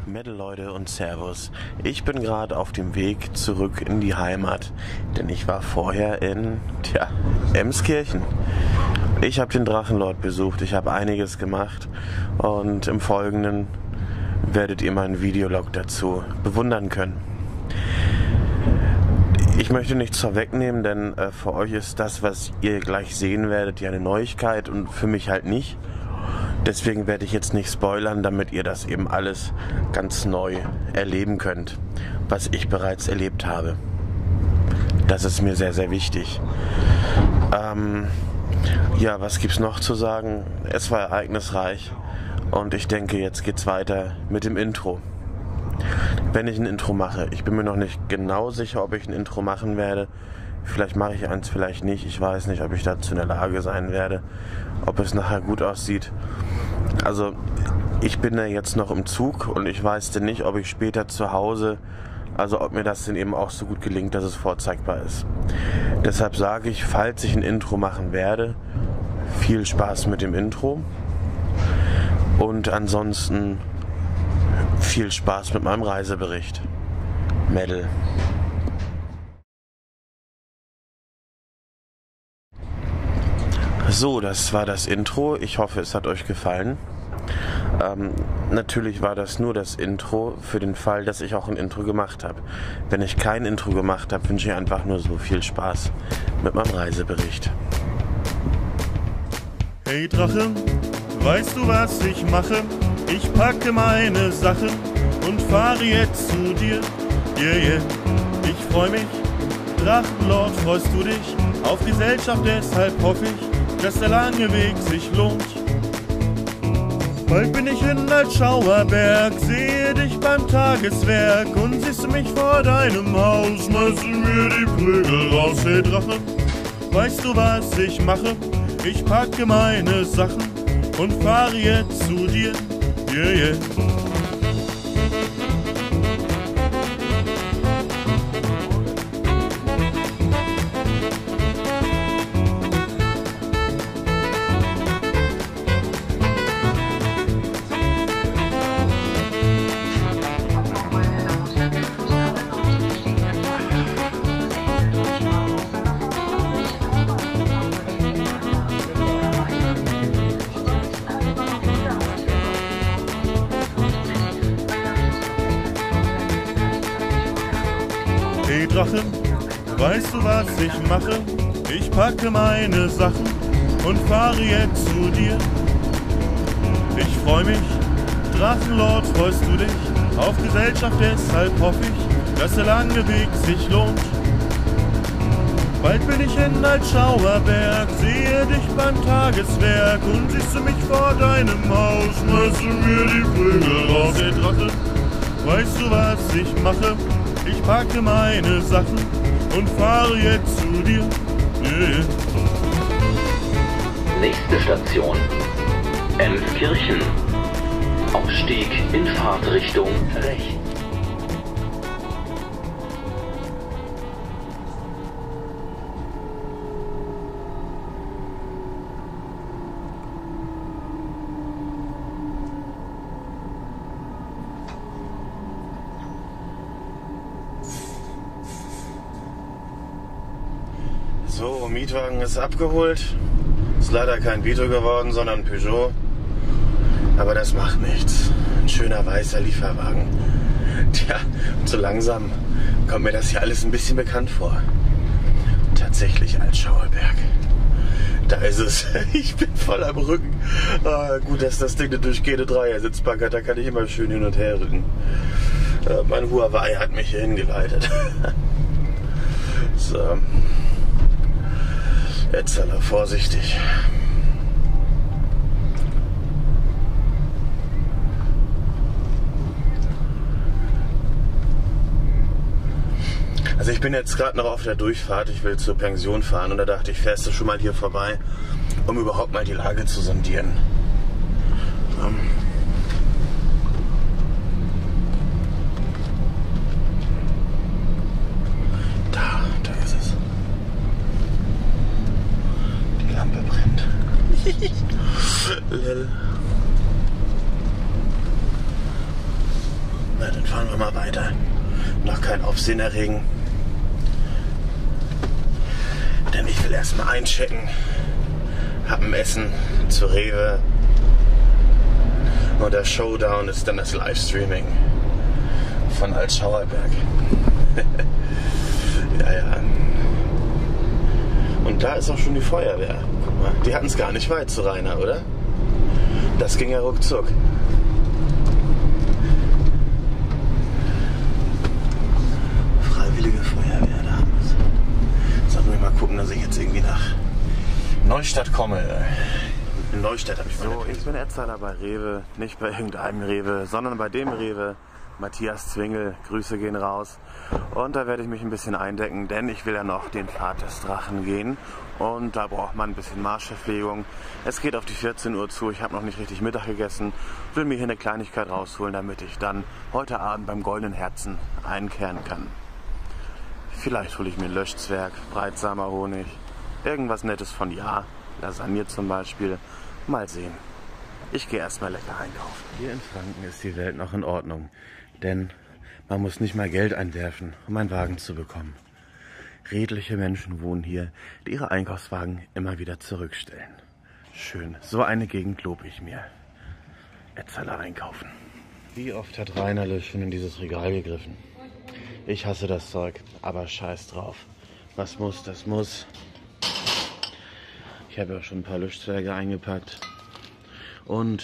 Metal-Leute und Servus. Ich bin gerade auf dem Weg zurück in die Heimat, denn ich war vorher in, Emskirchen. Ich habe den Drachenlord besucht, ich habe einiges gemacht und im Folgenden werdet ihr meinen Videolog dazu bewundern können. Ich möchte nichts vorwegnehmen, denn für euch ist das, was ihr gleich sehen werdet, ja eine Neuigkeit und für mich halt nicht. Deswegen werde ich jetzt nicht spoilern, damit ihr das eben alles ganz neu erleben könnt, was ich bereits erlebt habe. Das ist mir sehr, sehr wichtig. Was gibt's noch zu sagen? Es war ereignisreich und ich denke, jetzt geht's weiter mit dem Intro. Wenn ich ein Intro mache, ich bin mir noch nicht genau sicher, ob ich ein Intro machen werde. Vielleicht mache ich eins, vielleicht nicht. Ich weiß nicht, ob ich dazu in der Lage sein werde, ob es nachher gut aussieht. Also ich bin da jetzt noch im Zug und ich weiß denn nicht, ob ich später zu Hause, also ob mir das denn eben auch so gut gelingt, dass es vorzeigbar ist. Deshalb sage ich, falls ich ein Intro machen werde, viel Spaß mit dem Intro und ansonsten viel Spaß mit meinem Reisebericht. Metal. So, das war das Intro. Ich hoffe, es hat euch gefallen. Natürlich war das nur das Intro für den Fall, dass ich auch ein Intro gemacht habe. Wenn ich kein Intro gemacht habe, wünsche ich einfach nur so viel Spaß mit meinem Reisebericht. Hey Drache, weißt du, was ich mache? Ich packe meine Sachen und fahre jetzt zu dir. Yeah. Ich freu mich, Drachenlord, freust du dich auf Gesellschaft, deshalb hoffe ich, dass der lange Weg sich lohnt. Bald bin ich in Altschauerberg, sehe dich beim Tageswerk und siehst du mich vor deinem Haus, schmeißen mir die Prügel raus. Hey Drache, weißt du, was ich mache? Ich packe meine Sachen und fahre jetzt zu dir. Yeah. Hey Drache, weißt du, was ich mache? Ich packe meine Sachen und fahre jetzt zu dir. Ich freu mich, Drachenlord, freust du dich auf Gesellschaft, deshalb hoffe ich, dass der lange Weg sich lohnt. Bald bin ich in Altschauerberg, sehe dich beim Tageswerk und siehst du mich vor deinem Haus, schmeißt du mir die Prügel raus. Hey Drache, weißt du, was ich mache? Ich packe meine Sachen und fahre jetzt zu dir. Yeah. Nächste Station: Emskirchen. Ausstieg in Fahrtrichtung rechts. So, Mietwagen ist abgeholt. Ist leider kein Vito geworden, sondern ein Peugeot. Aber das macht nichts. Ein schöner weißer Lieferwagen. Tja, so langsam kommt mir das hier alles ein bisschen bekannt vor. Tatsächlich Altschauerberg. Da ist es. Ich bin voll am Rücken. Gut, dass das Ding eine durchgehende Dreiersitzbank hat. Da kann ich immer schön hin und her rücken. Mein Huawei hat mich hier hingeleitet. So. Jetzt aber vorsichtig. Also ich bin jetzt gerade noch auf der Durchfahrt, ich will zur Pension fahren und da dachte ich, fährst du schon mal hier vorbei, um überhaupt mal die Lage zu sondieren. Da ist es. Die Lampe brennt. Lel. Na, dann fahren wir mal weiter. Noch kein Aufsehen erregen. Denn ich will erstmal einchecken. Hab ein Essen zu Rewe. Und der Showdown ist dann das Livestreaming von Altschauerberg. Ja. Und da ist auch schon die Feuerwehr. Guck mal, die hatten es gar nicht weit zu Rainer, oder? Das ging ja ruckzuck. Freiwillige Feuerwehr, da haben wir es. Sollten wir mal gucken, dass ich jetzt irgendwie nach Neustadt komme. In Neustadt habe ich so. Ich bin Erzahler bei Rewe, nicht bei irgendeinem Rewe, sondern bei dem Rewe. Matthias Zwingel, Grüße gehen raus. Und da werde ich mich ein bisschen eindecken, denn ich will ja noch den Pfad des Drachen gehen. Und da braucht man ein bisschen Marschverpflegung. Es geht auf die 14 Uhr zu, ich habe noch nicht richtig Mittag gegessen. Will mir hier eine Kleinigkeit rausholen, damit ich dann heute Abend beim Goldenen Herzen einkehren kann. Vielleicht hole ich mir einen Löschzwerg, Breitsamer Honig, irgendwas Nettes von Ja, Lasagne zum Beispiel. Mal sehen. Ich gehe erstmal lecker einkaufen. Hier in Franken ist die Welt noch in Ordnung. Denn man muss nicht mal Geld einwerfen, um einen Wagen zu bekommen. Redliche Menschen wohnen hier, die ihre Einkaufswagen immer wieder zurückstellen. Schön, so eine Gegend lobe ich mir. Etzerler einkaufen. Wie oft hat Rainerle schon in dieses Regal gegriffen? Ich hasse das Zeug, aber scheiß drauf. Was muss, das muss. Ich habe ja schon ein paar Löschzwerge eingepackt. Und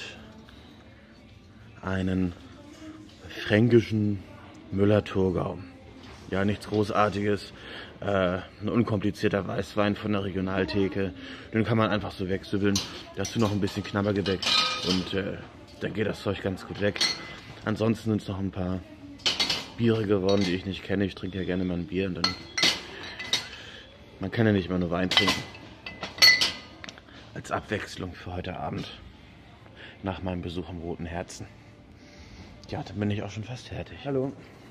einen fränkischen Müller-Thurgau. Ja, nichts Großartiges. Ein unkomplizierter Weißwein von der Regionaltheke. Den kann man einfach so wegsübeln. Dazu noch ein bisschen Knabbergebäck. Und dann geht das Zeug ganz gut weg. Ansonsten sind es noch ein paar Biere geworden, die ich nicht kenne. Ich trinke ja gerne mal ein Bier. Und dann man kann ja nicht immer nur Wein trinken. Als Abwechslung für heute Abend. Nach meinem Besuch im Roten Herzen. Ja, dann bin ich auch schon fast fertig. Hallo.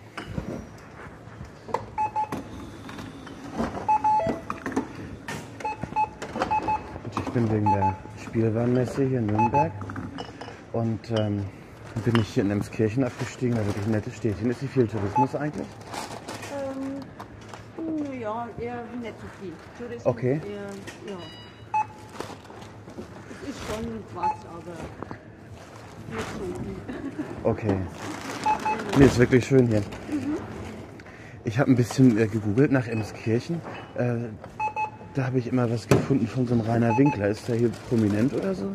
Ich bin wegen der Spielwarenmesse hier in Nürnberg und bin ich hier in Emskirchen abgestiegen, da wirklich ein nettes Städtchen. Ist hier viel Tourismus eigentlich? Ja, eher nicht so viel. Tourismus okay. Eher, ja. Es ist schon was, aber nicht so viel. Okay. Nee, ist wirklich schön hier. Ich habe ein bisschen gegoogelt nach Emskirchen. Da habe ich immer was gefunden von so einem Rainer Winkler. Ist der hier prominent oder so?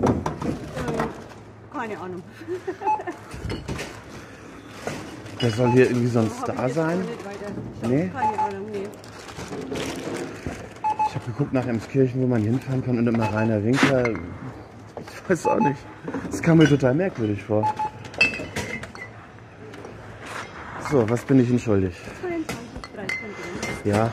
Keine Ahnung. Der soll hier irgendwie so ein Star sein? Nee? Keine Ahnung, nee. Ich habe geguckt nach Emskirchen, wo man hinfahren kann und immer Rainer Winkler. Ich weiß auch nicht. Das kam mir total merkwürdig vor. So, was bin ich Ihnen schuldig? 22, 13 drin. Ja.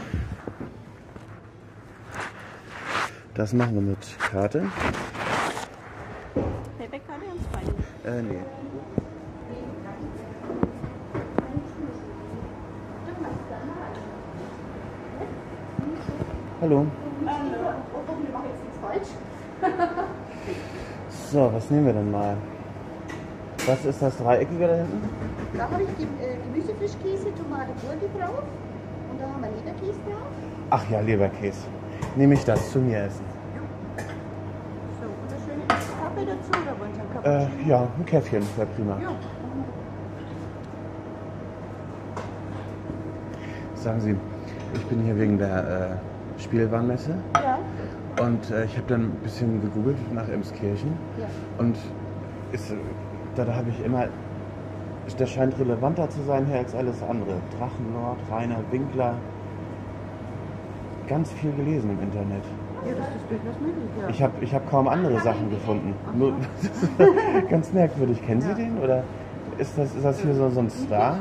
Das machen wir mit Karte. Payback-Karte und Spine. Nee. Hallo. So, was nehmen wir denn mal? Was ist das Dreieckige da hinten? Da habe ich Gemüsefrischkäse, Tomate, Gurke drauf. Und da haben wir Leberkäse drauf. Ach ja, Leberkäse. Nehme ich das zu mir essen? So, und eine schöne Kaffee dazu oder wollen Sie einen Cappuccino? Ja, ein Käffchen wäre prima. Ja. Sagen Sie, ich bin hier wegen der Spielwarenmesse. Ja. Und ich habe dann ein bisschen gegoogelt nach Emskirchen. Ja. Und da habe ich immer, das scheint relevanter zu sein hier als alles andere. Drachenlord, Rainer Winkler. Ganz viel gelesen im Internet. Ja, das ist durchaus möglich, ja. Ich hab kaum andere Sachen gefunden. Nur, ganz merkwürdig. Kennen Sie den? Oder ist das hier so ein Star?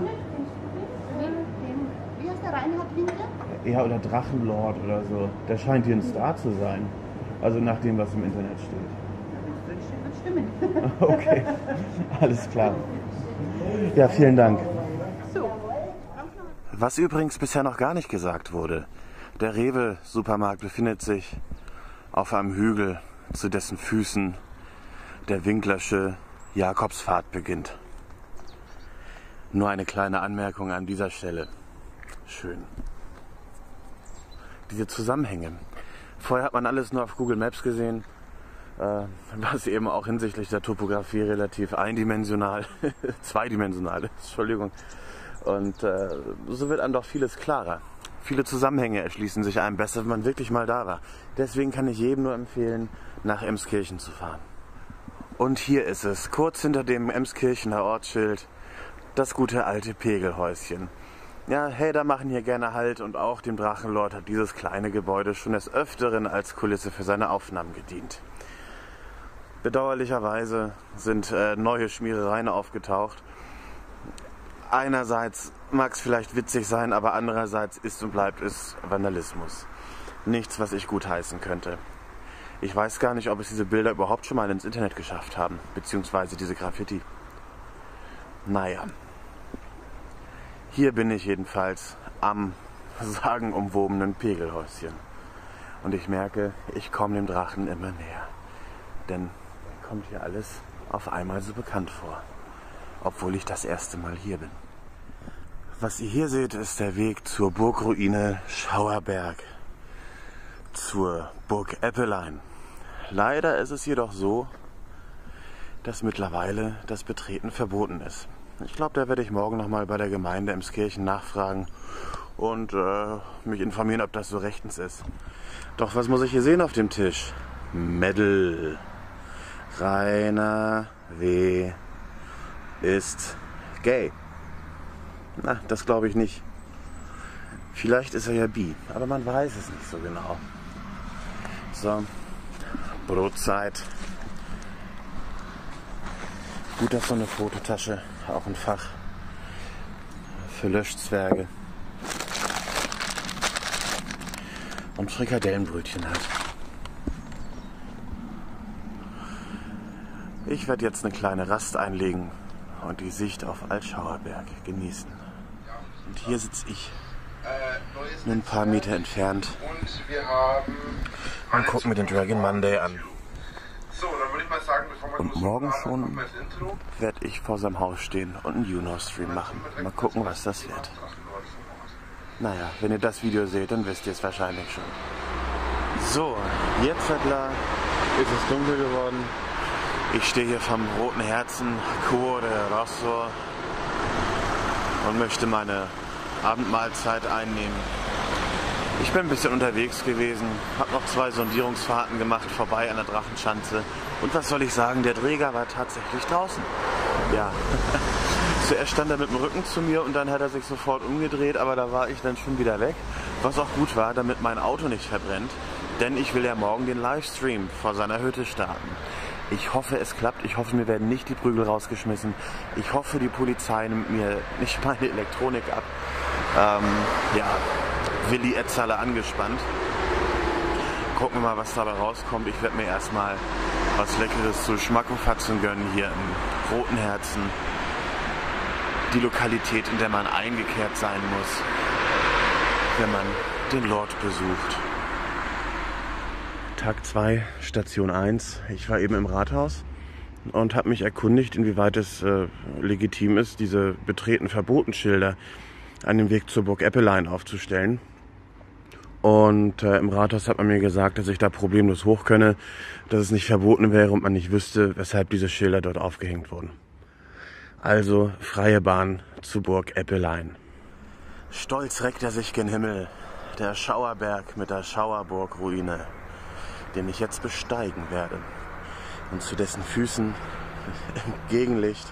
Wie heißt der Reinhard Winkler? Ja, oder Drachenlord oder so. Der scheint hier ein Star zu sein. Also nach dem, was im Internet steht. Das würde stimmen. Okay, alles klar. Ja, vielen Dank. So. Was übrigens bisher noch gar nicht gesagt wurde. Der Rewe-Supermarkt befindet sich auf einem Hügel, zu dessen Füßen der Winklersche Jakobspfad beginnt. Nur eine kleine Anmerkung an dieser Stelle. Schön. Diese Zusammenhänge. Vorher hat man alles nur auf Google Maps gesehen, was eben auch hinsichtlich der Topografie relativ zweidimensional ist. Entschuldigung. Und so wird einem doch vieles klarer. Viele Zusammenhänge erschließen sich einem besser, wenn man wirklich mal da war. Deswegen kann ich jedem nur empfehlen, nach Emskirchen zu fahren. Und hier ist es, kurz hinter dem Emskirchener Ortsschild, das gute alte Pegelhäuschen. Ja, hey, da machen hier gerne Halt und auch dem Drachenlord hat dieses kleine Gebäude schon des Öfteren als Kulisse für seine Aufnahmen gedient. Bedauerlicherweise sind neue Schmierereien aufgetaucht. Einerseits mag es vielleicht witzig sein, aber andererseits ist und bleibt es Vandalismus. Nichts, was ich gutheißen könnte. Ich weiß gar nicht, ob es diese Bilder überhaupt schon mal ins Internet geschafft haben, beziehungsweise diese Graffiti. Naja. Hier bin ich jedenfalls am sagenumwobenen Pegelhäuschen. Und ich merke, ich komme dem Drachen immer näher. Denn mir kommt hier alles auf einmal so bekannt vor. Obwohl ich das erste Mal hier bin. Was ihr hier seht, ist der Weg zur Burgruine Schauerberg. Zur Burg Eppelein. Leider ist es jedoch so, dass mittlerweile das Betreten verboten ist. Ich glaube, da werde ich morgen nochmal bei der Gemeinde Emskirchen nachfragen und mich informieren, ob das so rechtens ist. Doch was muss ich hier sehen auf dem Tisch? Medal. Rainer W. ist gay. Na, das glaube ich nicht. Vielleicht ist er ja bi, aber man weiß es nicht so genau. So, Brotzeit. Gut, dass so eine Fototasche auch ein Fach für Löschzwerge und Frikadellenbrötchen hat. Ich werde jetzt eine kleine Rast einlegen und die Sicht auf Altschauerberg genießen. Und hier sitze ich, nur ein paar Meter entfernt, und gucke mir den Dragon Monday an. Und morgen schon werde ich vor seinem Haus stehen und einen Juno-Stream machen. Mal gucken, was das wird. Naja, wenn ihr das Video seht, dann wisst ihr es wahrscheinlich schon. So, jetzt ist es dunkel geworden. Ich stehe hier vom Roten Herzen, Cuore Rosso, und möchte meine Abendmahlzeit einnehmen. Ich bin ein bisschen unterwegs gewesen, habe noch 2 Sondierungsfahrten gemacht, vorbei an der Drachenschanze. Und was soll ich sagen, der Träger war tatsächlich draußen. Ja, zuerst stand er mit dem Rücken zu mir und dann hat er sich sofort umgedreht, aber da war ich dann schon wieder weg. Was auch gut war, damit mein Auto nicht verbrennt, denn ich will ja morgen den Livestream vor seiner Hütte starten. Ich hoffe, es klappt. Ich hoffe, mir werden nicht die Prügel rausgeschmissen. Ich hoffe, die Polizei nimmt mir nicht meine Elektronik ab. Ja, Willi Etzaler angespannt. Gucken wir mal, was dabei rauskommt. Ich werde mir erstmal was Leckeres zu Schmackofatzen gönnen hier im Roten Herzen. Die Lokalität, in der man eingekehrt sein muss, wenn man den Lord besucht. Tag 2, Station 1. Ich war eben im Rathaus und habe mich erkundigt, inwieweit es legitim ist, diese Betreten-Verboten-Schilder an dem Weg zur Burg Eppelein aufzustellen. Und im Rathaus hat man mir gesagt, dass ich da problemlos hoch könne, dass es nicht verboten wäre und man nicht wüsste, weshalb diese Schilder dort aufgehängt wurden. Also freie Bahn zur Burg Eppelein. Stolz reckt er sich gen Himmel, der Schauerberg mit der Schauerburg-Ruine, den ich jetzt besteigen werde und zu dessen Füßen im Gegenlicht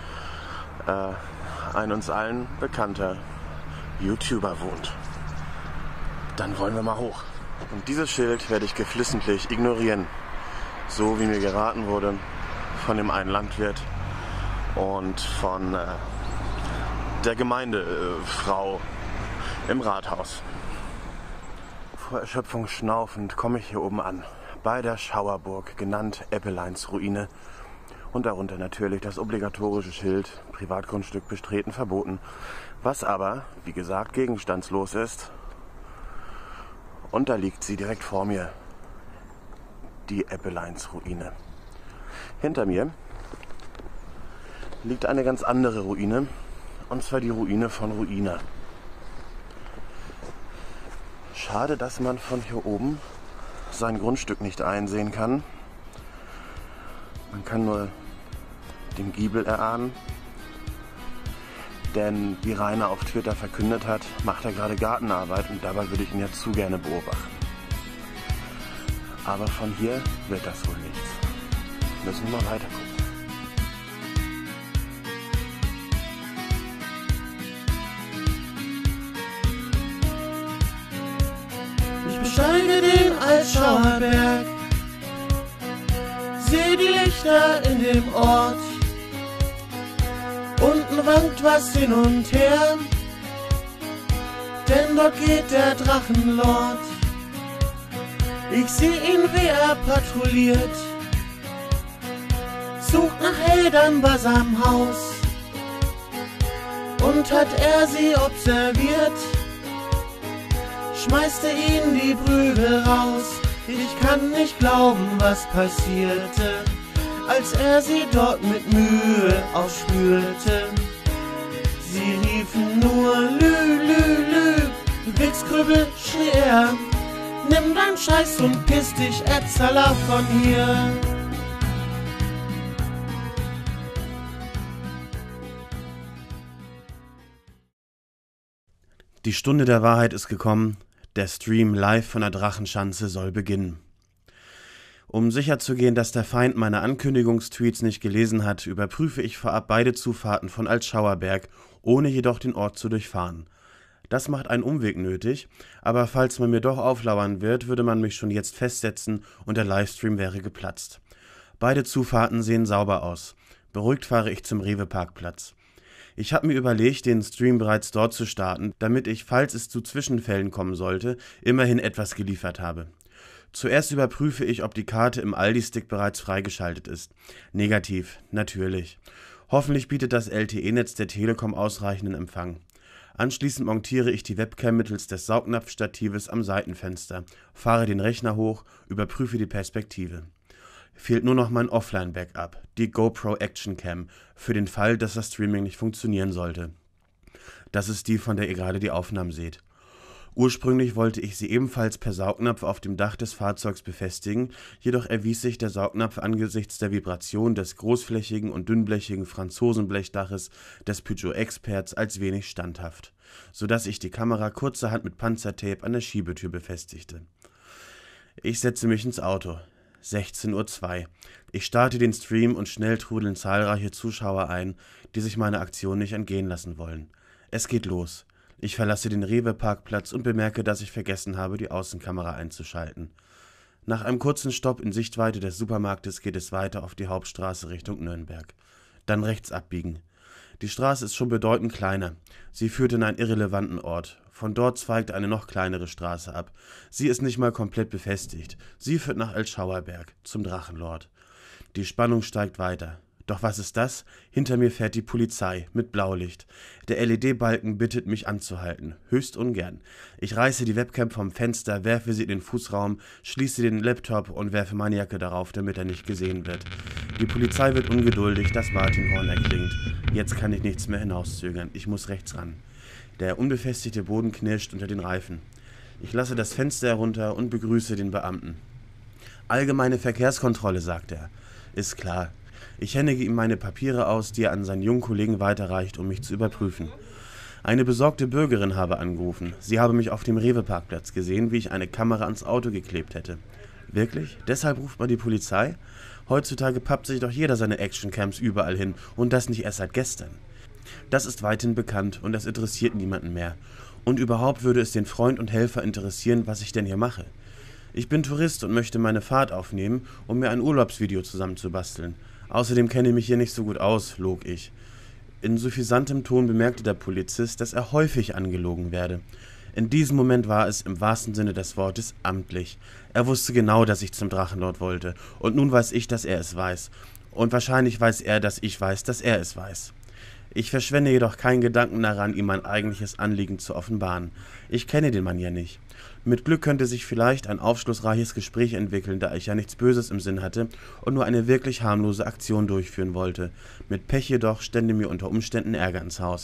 ein uns allen bekannter YouTuber wohnt. Dann wollen wir mal hoch. Und dieses Schild werde ich geflissentlich ignorieren, so wie mir geraten wurde von dem einen Landwirt und von der Gemeindefrau im Rathaus. Vor Erschöpfung schnaufend komme ich hier oben an, bei der Schauerburg, genannt Eppeleins Ruine. Und darunter natürlich das obligatorische Schild, Privatgrundstück betreten verboten, was aber, wie gesagt, gegenstandslos ist. Und da liegt sie direkt vor mir, die Eppeleins Ruine. Hinter mir liegt eine ganz andere Ruine, Und zwar die Ruine von Ruina. Schade, dass man von hier oben sein Grundstück nicht einsehen kann. Man kann nur den Giebel erahnen. Denn wie Rainer auf Twitter verkündet hat, macht er gerade Gartenarbeit und dabei würde ich ihn ja zu gerne beobachten. Aber von hier wird das wohl nichts. Müssen wir mal weiter gucken. Ich besteige den Altschauerberg, seh die Lichter in dem Ort. Unten wankt was hin und her, denn dort geht der Drachenlord. Ich seh ihn, wie er patrouilliert, sucht nach Heldern bei seinem Haus. Und hat er sie observiert, schmeißt er ihnen die Prügel raus. Ich kann nicht glauben, was passierte, als er sie dort mit Mühe ausspülte. Sie riefen nur Lü, Lü, Lü. Du Wichskrübel, schrie er, nimm dein Scheiß und piss dich, Etzala, von hier. Die Stunde der Wahrheit ist gekommen. Der Stream live von der Drachenschanze soll beginnen. Um sicherzugehen, dass der Feind meine Ankündigungstweets nicht gelesen hat, überprüfe ich vorab beide Zufahrten von Altschauerberg, ohne jedoch den Ort zu durchfahren. Das macht einen Umweg nötig, aber falls man mir doch auflauern wird, würde man mich schon jetzt festsetzen und der Livestream wäre geplatzt. Beide Zufahrten sehen sauber aus. Beruhigt fahre ich zum Rewe-Parkplatz. Ich habe mir überlegt, den Stream bereits dort zu starten, damit ich, falls es zu Zwischenfällen kommen sollte, immerhin etwas geliefert habe. Zuerst überprüfe ich, ob die Karte im Aldi-Stick bereits freigeschaltet ist. Negativ, natürlich. Hoffentlich bietet das LTE-Netz der Telekom ausreichenden Empfang. Anschließend montiere ich die Webcam mittels des Saugnapfstatives am Seitenfenster, fahre den Rechner hoch, überprüfe die Perspektive. Fehlt nur noch mein Offline-Backup, die GoPro Action Cam, für den Fall, dass das Streaming nicht funktionieren sollte. Das ist die, von der ihr gerade die Aufnahmen seht. Ursprünglich wollte ich sie ebenfalls per Saugnapf auf dem Dach des Fahrzeugs befestigen, jedoch erwies sich der Saugnapf angesichts der Vibration des großflächigen und dünnblechigen Franzosenblechdaches des Peugeot Experts als wenig standhaft, sodass ich die Kamera kurzerhand mit Panzertape an der Schiebetür befestigte. Ich setze mich ins Auto. 16:02 Uhr. Ich starte den Stream und schnell trudeln zahlreiche Zuschauer ein, die sich meine Aktion nicht entgehen lassen wollen. Es geht los. Ich verlasse den Rewe-Parkplatz und bemerke, dass ich vergessen habe, die Außenkamera einzuschalten. Nach einem kurzen Stopp in Sichtweite des Supermarktes geht es weiter auf die Hauptstraße Richtung Nürnberg. Dann rechts abbiegen. Die Straße ist schon bedeutend kleiner. Sie führt in einen irrelevanten Ort. Von dort zweigt eine noch kleinere Straße ab. Sie ist nicht mal komplett befestigt. Sie führt nach Altschauerberg, zum Drachenlord. Die Spannung steigt weiter. Doch was ist das? Hinter mir fährt die Polizei mit Blaulicht. Der LED-Balken bittet mich anzuhalten. Höchst ungern. Ich reiße die Webcam vom Fenster, werfe sie in den Fußraum, schließe den Laptop und werfe meine Jacke darauf, damit er nicht gesehen wird. Die Polizei wird ungeduldig, das Martinhorn erklingt. Jetzt kann ich nichts mehr hinauszögern. Ich muss rechts ran. Der unbefestigte Boden knirscht unter den Reifen. Ich lasse das Fenster herunter und begrüße den Beamten. Allgemeine Verkehrskontrolle, sagt er. Ist klar. Ich händige ihm meine Papiere aus, die er an seinen jungen Kollegen weiterreicht, um mich zu überprüfen. Eine besorgte Bürgerin habe angerufen. Sie habe mich auf dem Rewe-Parkplatz gesehen, wie ich eine Kamera ans Auto geklebt hätte. Wirklich? Deshalb ruft man die Polizei? Heutzutage pappt sich doch jeder seine Actioncams überall hin und das nicht erst seit gestern. Das ist weithin bekannt und das interessiert niemanden mehr. Und überhaupt würde es den Freund und Helfer interessieren, was ich denn hier mache. Ich bin Tourist und möchte meine Fahrt aufnehmen, um mir ein Urlaubsvideo zusammenzubasteln. Außerdem kenne ich mich hier nicht so gut aus, log ich. In suffisantem Ton bemerkte der Polizist, dass er häufig angelogen werde. In diesem Moment war es im wahrsten Sinne des Wortes amtlich. Er wusste genau, dass ich zum Drachenlord wollte. Und nun weiß ich, dass er es weiß. Und wahrscheinlich weiß er, dass ich weiß, dass er es weiß. Ich verschwende jedoch keinen Gedanken daran, ihm mein eigentliches Anliegen zu offenbaren. Ich kenne den Mann ja nicht. Mit Glück könnte sich vielleicht ein aufschlussreiches Gespräch entwickeln, da ich ja nichts Böses im Sinn hatte und nur eine wirklich harmlose Aktion durchführen wollte. Mit Pech jedoch stände mir unter Umständen Ärger ins Haus.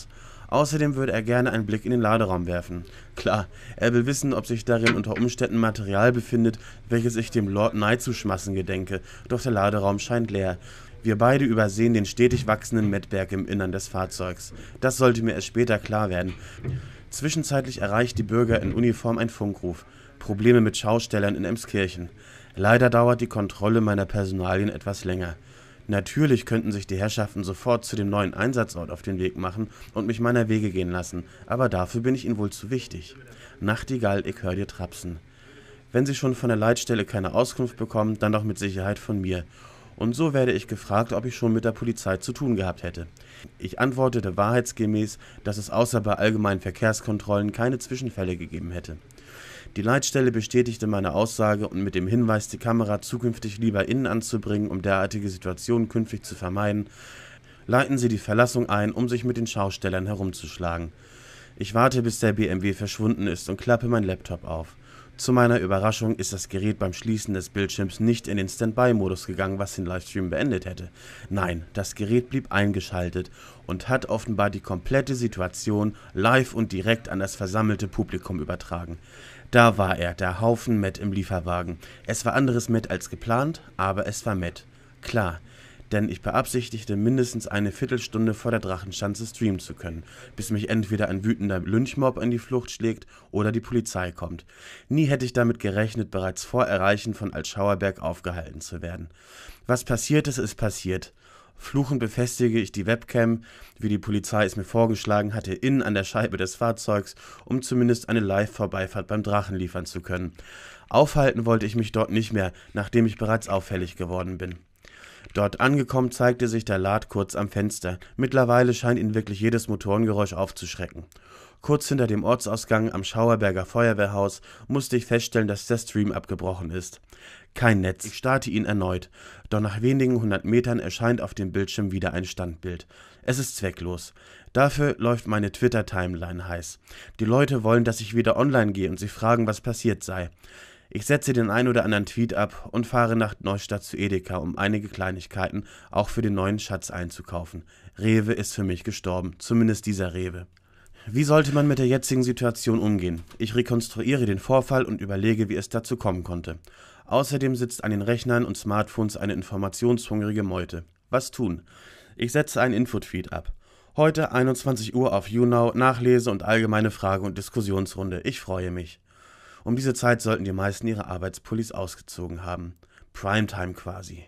Außerdem würde er gerne einen Blick in den Laderaum werfen. Klar, er will wissen, ob sich darin unter Umständen Material befindet, welches ich dem Lord Knight zu schmassen gedenke, doch der Laderaum scheint leer. Wir beide übersehen den stetig wachsenden Mettberg im Innern des Fahrzeugs. Das sollte mir erst später klar werden. Zwischenzeitlich erreicht die Bürger in Uniform ein Funkruf. Probleme mit Schaustellern in Emskirchen. Leider dauert die Kontrolle meiner Personalien etwas länger. Natürlich könnten sich die Herrschaften sofort zu dem neuen Einsatzort auf den Weg machen und mich meiner Wege gehen lassen, aber dafür bin ich ihnen wohl zu wichtig. Nachtigall, ich hör dir trapsen. Wenn sie schon von der Leitstelle keine Auskunft bekommen, dann doch mit Sicherheit von mir. Und so werde ich gefragt, ob ich schon mit der Polizei zu tun gehabt hätte. Ich antwortete wahrheitsgemäß, dass es außer bei allgemeinen Verkehrskontrollen keine Zwischenfälle gegeben hätte. Die Leitstelle bestätigte meine Aussage und mit dem Hinweis, die Kamera zukünftig lieber innen anzubringen, um derartige Situationen künftig zu vermeiden, leiten sie die Verlassung ein, um sich mit den Schaustellern herumzuschlagen. Ich warte, bis der BMW verschwunden ist und klappe mein Laptop auf. Zu meiner Überraschung ist das Gerät beim Schließen des Bildschirms nicht in den Standby-Modus gegangen, was den Livestream beendet hätte. Nein, das Gerät blieb eingeschaltet und hat offenbar die komplette Situation live und direkt an das versammelte Publikum übertragen. Da war er, der Haufen Mett im Lieferwagen. Es war anderes Mett als geplant, aber es war Mett. Klar, denn ich beabsichtigte, mindestens eine Viertelstunde vor der Drachenschanze streamen zu können, bis mich entweder ein wütender Lynchmob in die Flucht schlägt oder die Polizei kommt. Nie hätte ich damit gerechnet, bereits vor Erreichen von Altschauerberg aufgehalten zu werden. Was passiert ist, ist passiert. Fluchend befestige ich die Webcam, wie die Polizei es mir vorgeschlagen hatte, innen an der Scheibe des Fahrzeugs, um zumindest eine Live-Vorbeifahrt beim Drachen liefern zu können. Aufhalten wollte ich mich dort nicht mehr, nachdem ich bereits auffällig geworden bin. Dort angekommen zeigte sich der Lad kurz am Fenster. Mittlerweile scheint ihn wirklich jedes Motorengeräusch aufzuschrecken. Kurz hinter dem Ortsausgang am Schauerberger Feuerwehrhaus musste ich feststellen, dass der Stream abgebrochen ist. Kein Netz. Ich starte ihn erneut. Doch nach wenigen 100 Metern erscheint auf dem Bildschirm wieder ein Standbild. Es ist zwecklos. Dafür läuft meine Twitter-Timeline heiß. Die Leute wollen, dass ich wieder online gehe und sie fragen, was passiert sei. Ich setze den ein oder anderen Tweet ab und fahre nach Neustadt zu Edeka, um einige Kleinigkeiten auch für den neuen Schatz einzukaufen. Rewe ist für mich gestorben, zumindest dieser Rewe. Wie sollte man mit der jetzigen Situation umgehen? Ich rekonstruiere den Vorfall und überlege, wie es dazu kommen konnte. Außerdem sitzt an den Rechnern und Smartphones eine informationshungrige Meute. Was tun? Ich setze einen Infotweet ab. Heute 21 Uhr auf YouNow, Nachlese und allgemeine Frage- und Diskussionsrunde. Ich freue mich. Um diese Zeit sollten die meisten ihre Arbeitspullis ausgezogen haben. Primetime quasi.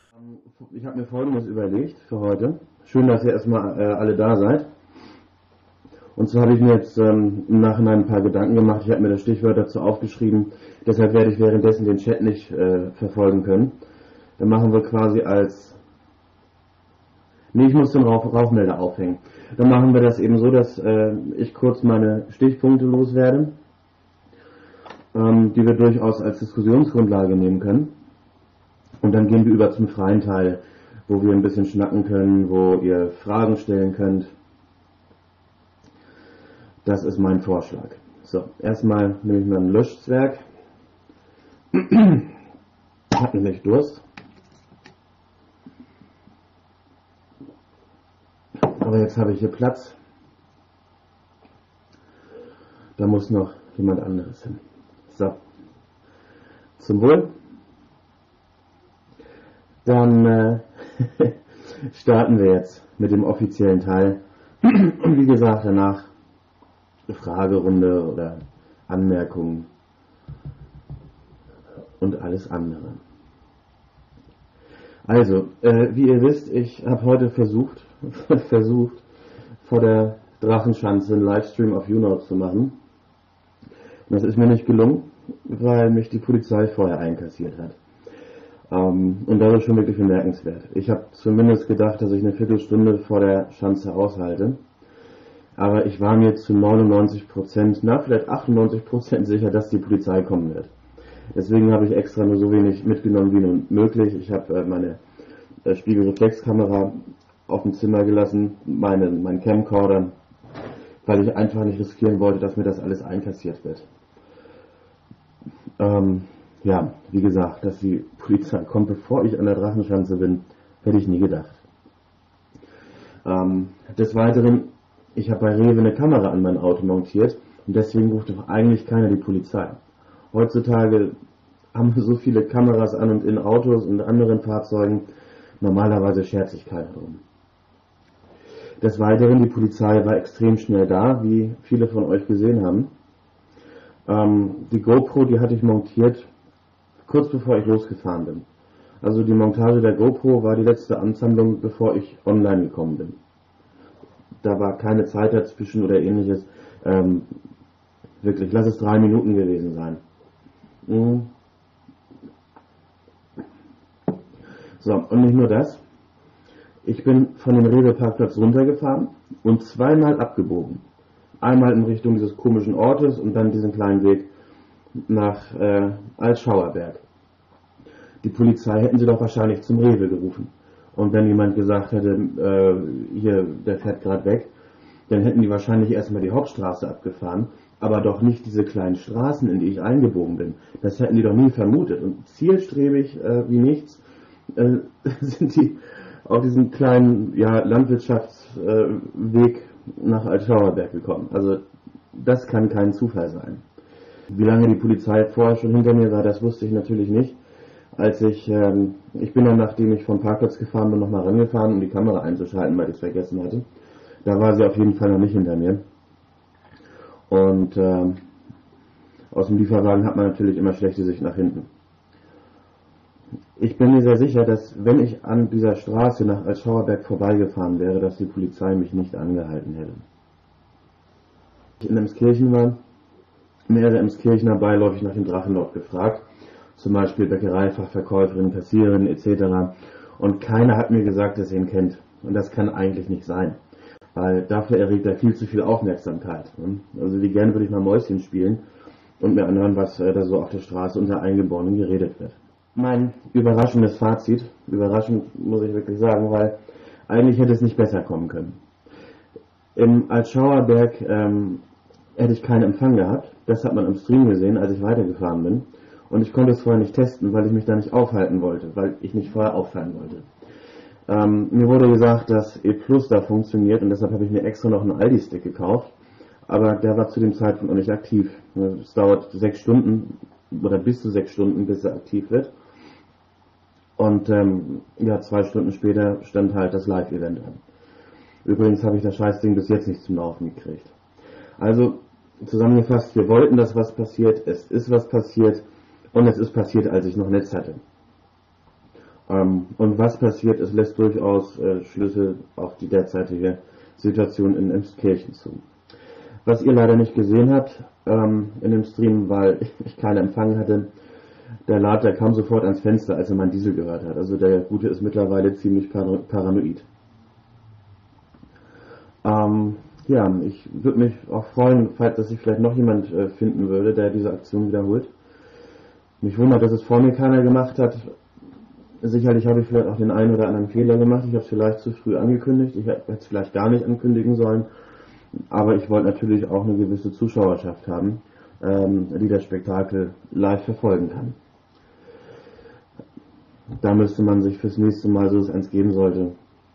Ich habe mir Folgendes überlegt für heute. Schön, dass ihr erstmal alle da seid. Und so habe ich mir jetzt im Nachhinein ein paar Gedanken gemacht. Ich habe mir das Stichwort dazu aufgeschrieben. Deshalb werde ich währenddessen den Chat nicht verfolgen können. Dann machen wir quasi als... Nee, ich muss den Rauchmelder aufhängen. Dann machen wir das eben so, dass ich kurz meine Stichpunkte loswerde, die wir durchaus als Diskussionsgrundlage nehmen können. Und dann gehen wir über zum freien Teil, wo wir ein bisschen schnacken können, wo ihr Fragen stellen könnt. Das ist mein Vorschlag. So, erstmal nehme ich mal ein Löschzwerg. Ich habe nämlich Durst. Aber jetzt habe ich hier Platz. Da muss noch jemand anderes hin. So. Zum Wohl. Dann starten wir jetzt mit dem offiziellen Teil. Und wie gesagt, danach eine Fragerunde oder Anmerkungen und alles andere. Also, wie ihr wisst, ich habe heute versucht, vor der Drachenschanze einen Livestream auf YouNow zu machen. Und das ist mir nicht gelungen, weil mich die Polizei vorher einkassiert hat. Und das ist schon wirklich bemerkenswert. Ich habe zumindest gedacht, dass ich eine Viertelstunde vor der Schanze aushalte. Aber ich war mir zu 99%, vielleicht 98% sicher, dass die Polizei kommen wird. Deswegen habe ich extra nur so wenig mitgenommen wie nur möglich. Ich habe meine Spiegelreflexkamera auf dem Zimmer gelassen, meinen Camcorder, weil ich einfach nicht riskieren wollte, dass mir das alles einkassiert wird. Ja, wie gesagt, dass die Polizei kommt, bevor ich an der Drachenschanze bin, hätte ich nie gedacht. Des Weiteren ich habe bei Rewe eine Kamera an mein Auto montiert und deswegen ruft doch eigentlich keiner die Polizei. Heutzutage haben wir so viele Kameras an und in Autos und anderen Fahrzeugen, normalerweise schert sich keiner drum. Des Weiteren, die Polizei war extrem schnell da, wie viele von euch gesehen haben. Die GoPro, die hatte ich montiert, kurz bevor ich losgefahren bin. Also die Montage der GoPro war die letzte Amtshandlung, bevor ich online gekommen bin. Da war keine Zeit dazwischen oder ähnliches. Wirklich, lass es 3 Minuten gewesen sein. So, und nicht nur das. Ich bin von dem Rewe-Parkplatz runtergefahren und zweimal abgebogen. Einmal in Richtung dieses komischen Ortes und dann diesen kleinen Weg nach Altschauerberg. Die Polizei hätten sie doch wahrscheinlich zum Rewe gerufen. Und wenn jemand gesagt hätte, hier, der fährt gerade weg, dann hätten die wahrscheinlich erstmal die Hauptstraße abgefahren, aber doch nicht diese kleinen Straßen, in die ich eingebogen bin. Das hätten die doch nie vermutet. Und zielstrebig wie nichts sind die auf diesen kleinen Landwirtschaftsweg nach Altschauerberg gekommen. Also das kann kein Zufall sein. Wie lange die Polizei vorher schon hinter mir war, das wusste ich natürlich nicht. Als ich bin dann, nachdem ich vom Parkplatz gefahren bin, nochmal rangefahren, um die Kamera einzuschalten, weil ich es vergessen hatte. Da war sie auf jeden Fall noch nicht hinter mir. Und aus dem Lieferwagen hat man natürlich immer schlechte Sicht nach hinten. Ich bin mir sehr sicher, dass wenn ich an dieser Straße nach Altschauerberg vorbeigefahren wäre, dass die Polizei mich nicht angehalten hätte. Als ich in Emskirchen war, mehrere Emskirchener beiläufig nach dem Drachenlord gefragt, zum Beispiel Bäckereifachverkäuferin, Kassiererin etc. Und keiner hat mir gesagt, dass er ihn kennt. Und das kann eigentlich nicht sein, weil dafür erregt er viel zu viel Aufmerksamkeit. Also wie gerne würde ich mal Mäuschen spielen und mir anhören, was da so auf der Straße unter Eingeborenen geredet wird. Mein überraschendes Fazit, überraschend muss ich wirklich sagen, weil eigentlich hätte es nicht besser kommen können. Im Altschauerberg hätte ich keinen Empfang gehabt, das hat man im Stream gesehen, als ich weitergefahren bin. Und ich konnte es vorher nicht testen, weil ich mich da nicht aufhalten wollte, weil ich nicht vorher auffallen wollte. Mir wurde gesagt, dass E Plus da funktioniert und deshalb habe ich mir extra noch einen Aldi-Stick gekauft, aber der war zu dem Zeitpunkt noch nicht aktiv. Es dauert 6 Stunden oder bis zu 6 Stunden, bis er aktiv wird. Und 2 Stunden später stand halt das Live-Event an. Übrigens habe ich das Scheißding bis jetzt nicht zum Laufen gekriegt. Also zusammengefasst, wir wollten, dass was passiert, es ist was passiert und es ist passiert, als ich noch Netz hatte. Und was passiert ist, lässt durchaus Schlüsse auf die derzeitige Situation in Emskirchen zu. Was ihr leider nicht gesehen habt in dem Stream, weil ich keinen Empfang hatte, der kam sofort ans Fenster, als er meinen Diesel gehört hat. Also der Gute ist mittlerweile ziemlich paranoid. Ich würde mich auch freuen, dass sich vielleicht noch jemand finden würde, der diese Aktion wiederholt. Mich wundert, dass es vor mir keiner gemacht hat. Sicherlich habe ich vielleicht auch den einen oder anderen Fehler gemacht. Ich habe es vielleicht zu früh angekündigt. Ich hätte es vielleicht gar nicht ankündigen sollen. Aber ich wollte natürlich auch eine gewisse Zuschauerschaft haben, die das Spektakel live verfolgen kann. Da müsste man sich fürs nächste Mal, so es eins geben sollte,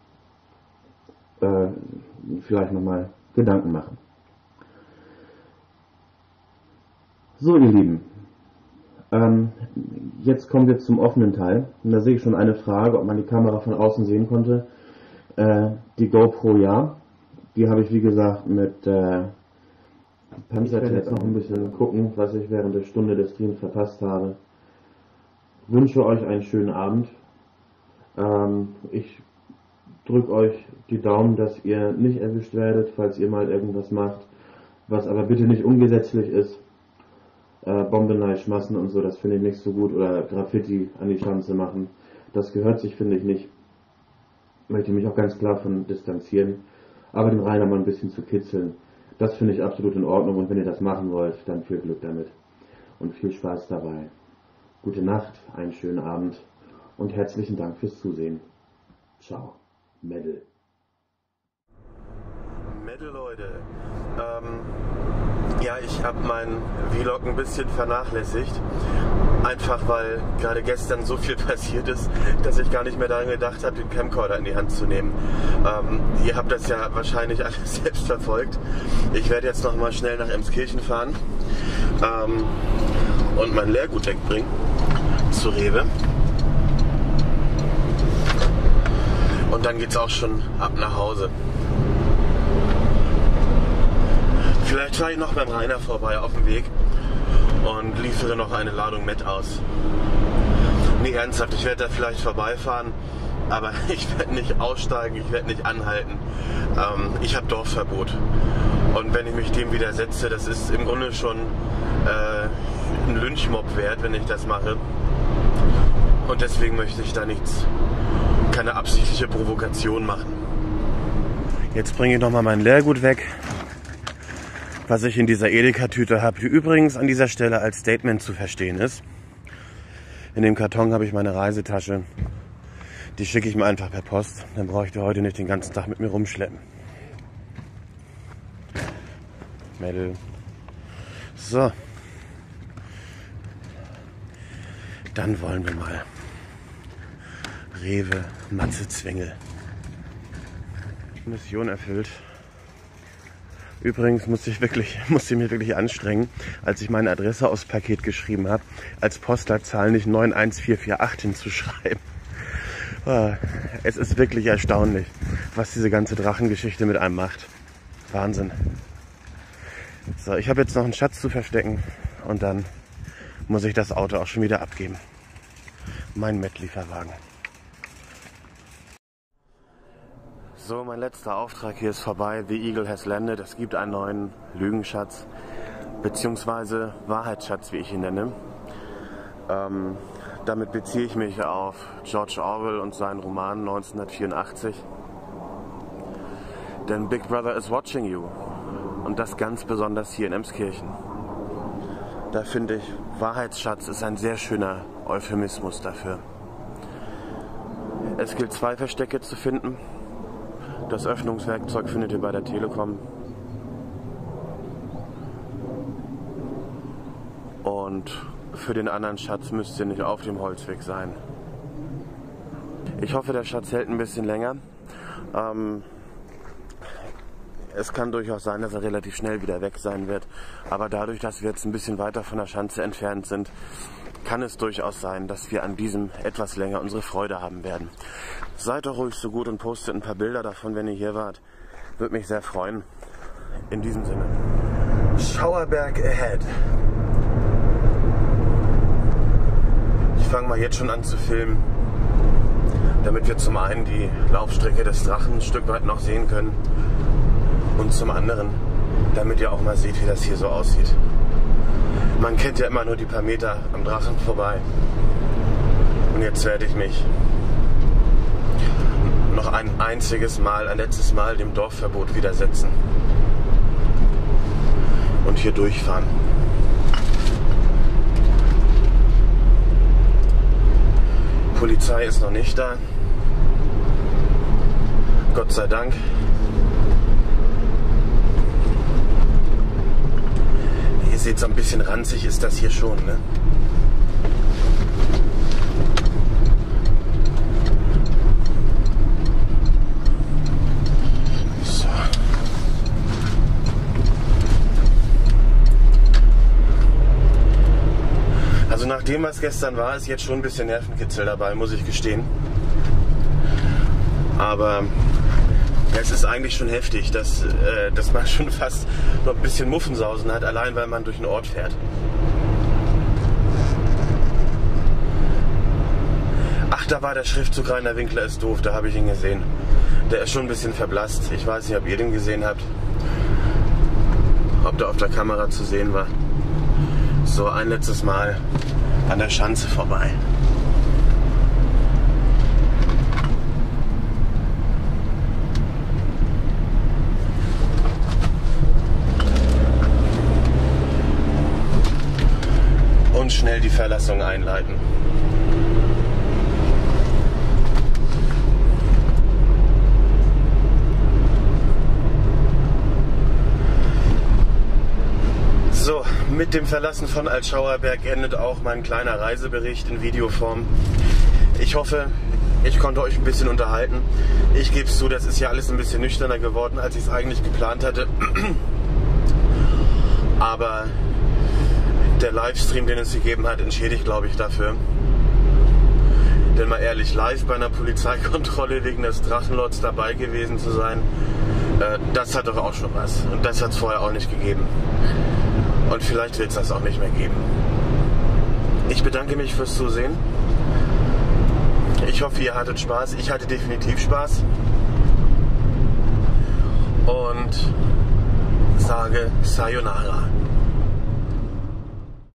vielleicht nochmal Gedanken machen. So, ihr Lieben, jetzt kommen wir zum offenen Teil. Und da sehe ich schon eine Frage, ob man die Kamera von außen sehen konnte. Die GoPro ja. Die habe ich, wie gesagt, mit Panzertape. Ich werde jetzt noch ein bisschen gucken, was ich während der Stunde des Streams verpasst habe. Wünsche euch einen schönen Abend. Ich drücke euch die Daumen, dass ihr nicht erwischt werdet, falls ihr mal irgendwas macht, was aber bitte nicht ungesetzlich ist. Bombenei schmassen und so, das finde ich nicht so gut. Oder Graffiti an die Schanze machen. Das gehört sich, finde ich, nicht. Möchte mich auch ganz klar von distanzieren. Aber den Rainer mal ein bisschen zu kitzeln, das finde ich absolut in Ordnung. Und wenn ihr das machen wollt, dann viel Glück damit. Und viel Spaß dabei. Gute Nacht, einen schönen Abend und herzlichen Dank fürs Zusehen. Ciao. Metal. Metal, Leute. Ja, ich habe meinen Vlog ein bisschen vernachlässigt. Einfach weil gerade gestern so viel passiert ist, dass ich gar nicht mehr daran gedacht habe, den Camcorder in die Hand zu nehmen. Ihr habt das ja wahrscheinlich alles selbst verfolgt. Ich werde jetzt noch mal schnell nach Emskirchen fahren und mein Leergut wegbringen zu Rewe. Und dann geht's auch schon ab nach Hause. Vielleicht fahre ich noch beim Rainer vorbei auf dem Weg und liefere noch eine Ladung Met aus. Nee, ernsthaft, ich werde da vielleicht vorbeifahren, aber ich werde nicht aussteigen, ich werde nicht anhalten. Ich habe Dorfverbot. Und wenn ich mich dem widersetze, das ist im Grunde schon ein Lynchmob wert, wenn ich das mache. Und deswegen möchte ich da keine absichtliche Provokation machen. Jetzt bringe ich nochmal mein Leergut weg, was ich in dieser Edeka-Tüte habe, die übrigens an dieser Stelle als Statement zu verstehen ist. In dem Karton habe ich meine Reisetasche. Die schicke ich mir einfach per Post. Dann brauche ich die heute nicht den ganzen Tag mit mir rumschleppen. Mädel. So. Dann wollen wir mal Rewe Matze Zwingel. Mission erfüllt. Übrigens musste ich mich wirklich anstrengen, als ich meine Adresse aufs Paket geschrieben habe, als Postleitzahl nicht 91448 hinzuschreiben. Es ist wirklich erstaunlich, was diese ganze Drachengeschichte mit einem macht. Wahnsinn. So, ich habe jetzt noch einen Schatz zu verstecken und dann muss ich das Auto auch schon wieder abgeben. Mein Met-Lieferwagen. So, mein letzter Auftrag hier ist vorbei. The Eagle has landed. Es gibt einen neuen Lügenschatz, beziehungsweise Wahrheitsschatz, wie ich ihn nenne. Damit beziehe ich mich auf George Orwell und seinen Roman 1984. Denn Big Brother is watching you. Und das ganz besonders hier in Emskirchen. Da finde ich, Wahrheitsschatz ist ein sehr schöner Euphemismus dafür. Es gilt 2 Verstecke zu finden. Das Öffnungswerkzeug findet ihr bei der Telekom. Und für den anderen Schatz müsst ihr nicht auf dem Holzweg sein. Ich hoffe, der Schatz hält ein bisschen länger. Es kann durchaus sein, dass er relativ schnell wieder weg sein wird. Aber dadurch, dass wir jetzt ein bisschen weiter von der Schanze entfernt sind, kann es durchaus sein, dass wir an diesem etwas länger unsere Freude haben werden. Seid doch ruhig so gut und postet ein paar Bilder davon, wenn ihr hier wart. Würde mich sehr freuen. In diesem Sinne. Schauerberg ahead. Ich fange mal jetzt schon an zu filmen, damit wir zum einen die Laufstrecke des Drachen ein Stück weit noch sehen können und zum anderen, damit ihr auch mal seht, wie das hier so aussieht. Man kennt ja immer nur die paar Meter am Drachen vorbei. Und jetzt werde ich mich noch ein letztes Mal dem Dorfverbot widersetzen. Und hier durchfahren. Polizei ist noch nicht da. Gott sei Dank. Ihr seht, so ein bisschen ranzig ist das hier schon, ne? So. Also nach dem, was gestern war, ist jetzt schon ein bisschen Nervenkitzel dabei, muss ich gestehen. Aber es ist eigentlich schon heftig, dass man schon fast noch ein bisschen Muffensausen hat, allein weil man durch den Ort fährt. Ach, da war der Schriftzug Rainer Winkler ist doof, da habe ich ihn gesehen. Der ist schon ein bisschen verblasst. Ich weiß nicht, ob ihr den gesehen habt. Ob der auf der Kamera zu sehen war. So, ein letztes Mal an der Schanze vorbei. Und schnell die Verlassung einleiten. Mit dem Verlassen von Altschauerberg endet auch mein kleiner Reisebericht in Videoform. Ich hoffe, ich konnte euch ein bisschen unterhalten. Ich gebe es zu, das ist ja alles ein bisschen nüchterner geworden, als ich es eigentlich geplant hatte. Aber der Livestream, den es gegeben hat, entschädigt, glaube ich, dafür. Denn mal ehrlich, live bei einer Polizeikontrolle wegen des Drachenlords dabei gewesen zu sein, das hat doch auch schon was. Und das hat es vorher auch nicht gegeben. Und vielleicht wird es das auch nicht mehr geben. Ich bedanke mich fürs Zusehen. Ich hoffe, ihr hattet Spaß. Ich hatte definitiv Spaß. Und sage Sayonara.